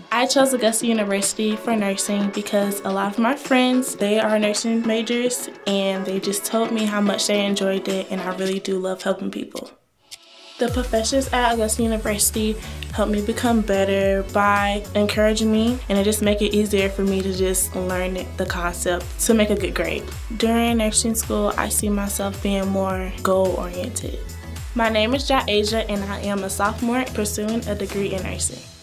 I chose Augusta University for nursing because a lot of my friends, they are nursing majors, and they just told me how much they enjoyed it, and I really do love helping people. The professors at Augusta University helped me become better by encouraging me, and it just make it easier for me to just learn the concept to make a good grade. During nursing school, I see myself being more goal-oriented. My name is Jah'Asia, and I am a sophomore pursuing a degree in nursing.